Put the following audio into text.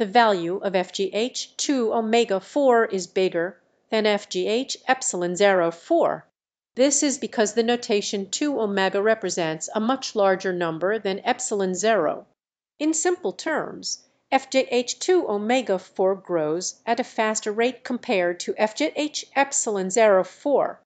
the value of FGH 2 omega 4 is bigger than FGH epsilon 0 4. This is because the notation 2 omega represents a much larger number than epsilon 0. In simple terms, FGH 2 omega 4 grows at a faster rate compared to FGH epsilon 0 4,